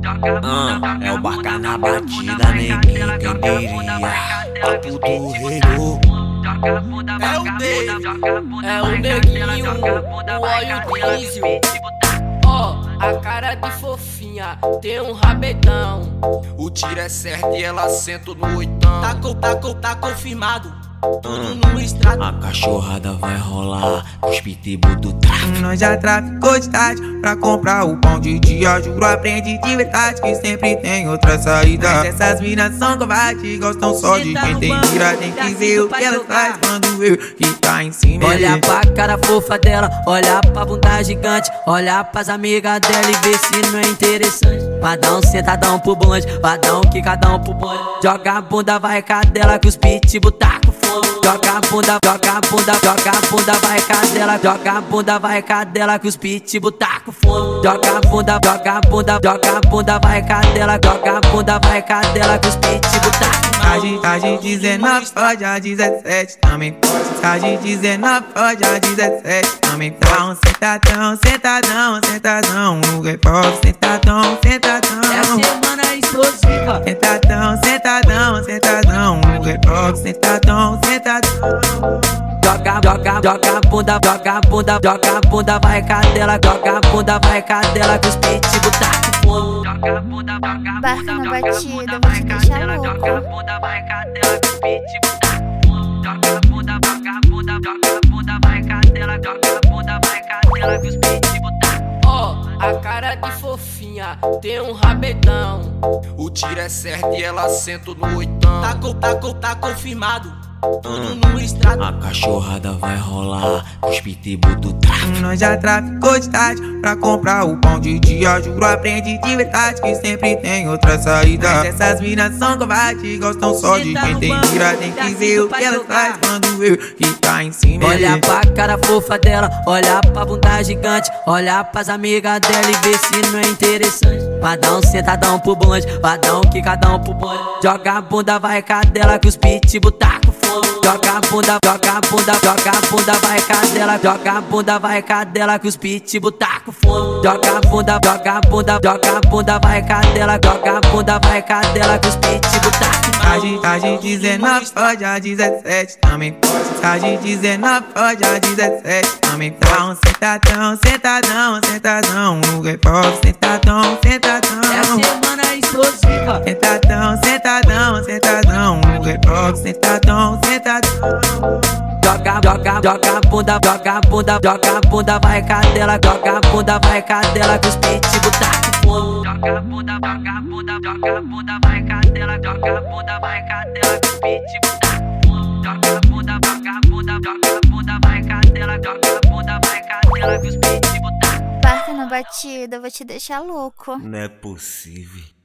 É o Barca na batida, neguinho, quem diria? Papo do rego. É o Dave, é o neguinho, o óleo diesel. Ó, a cara de fofinha, tem um rabetão. O tiro é certo e ela senta no oitão. Tá confirmado, tudo no extrato. A cachorrada vai rolar, os pitbull do tráfico. Nós já traficou de tarde pra comprar o pão de dia. Juro, aprende de verdade que sempre tem outra saída. Mas essas minas são covardes, gostam só de quem tem mira. Tem que ver o que elas fazem quando eu que tá em cima. Olha pra cara fofa dela, olha pra bunda gigante, olha pras amigas dela e vê se não é interessante. Vai dar um sentadão pro bonde, vai dar um quicadão pro bonde. Joga a bunda, vai cadela que os pitbull tá com fome. Joga a bunda, joga a bunda, joga a bunda, vai cadela. Joga a bunda, vai cadela que os pitbull tá com fome. Joga a bunda, joga a bunda, joga a bunda, vai cadela. Joga a bunda, vai cadela que os pitbull tá com fome. Tá de 19, pode a 17 também pode. Tá de 19, pode a 17 também pode. Dá um sentadão, sentadão, sentadão no repórter. Sentadão, sentadão. É a semana explosiva. Sentadão, sentadão, sentadão no repórter. Sentadão, sentadão. Joga a bunda, joga a bunda, joga a bunda, vai cadela. Joga a bunda, vai cadela que os pitbull tá com fome. Joga a bunda, joga a bunda, Barca na batida, vai vou te deixar cadela. louco. Joga a bunda, vai cadela que os pitbull tá com fome. Joga a bunda, joga a bunda, joga a bunda, vai cadela. Joga a bunda, vai cadela que os pitbull tá com fome. Ó, a cara de fofinha, tem um rabetão. O tiro é certo e ela senta no oitão. Tá confirmado, tudo no extrato. A cachorrada vai rolar, os pitbull do tráfico. Nós já traficou de tarde pra comprar o pão de dia. Juro, aprende de verdade que sempre tem outra saída. Mas essas minas são covardes, gostam só de quem tem mira. Tem que ver o que elas fazem quando eu que tá em cima. Olha pra cara fofa dela, olha pra bunda gigante, olha pras amigas dela e vê se não é interessante. Vai dar um sentadão pro bonde, vai dar um quicadão pro bonde. Joga a bunda, vai cadela que os pitbull tá com fome. Joga a bunda, joga a bunda, joga a bunda, vai cadela. Joga a bunda, vai cadela que os pitbull tá com fome. Joga a bunda, joga a bunda, joga a bunda, vai cadela. Joga a bunda, vai cadela que os pitbull tá com fome. Tá de 19, pode a 17 também pode. Tá de 19, pode a 17 também pode. Dá um sentadão, sentadão, sentadão no repórter. Sentadão, sentadão. É a semana explosiva. Sentadão, sentadão, sentadão no repórter. Sentadão, sentadão. Joga a bunda, joga a bunda, joga a bunda, vai cadela. Joga a bunda, vai cadela que os pitbull tá com fome. Joga a bunda, joga a bunda, joga a bunda, vai cadela. Joga a bunda, vai cadela que os pitbull tá com fome. Joga a bunda, joga a bunda, joga a bunda, vai cadela. Joga a bunda, vai cadela que os pitbull tá com fome. Barca na batida, vou te deixar louco. Não é possível.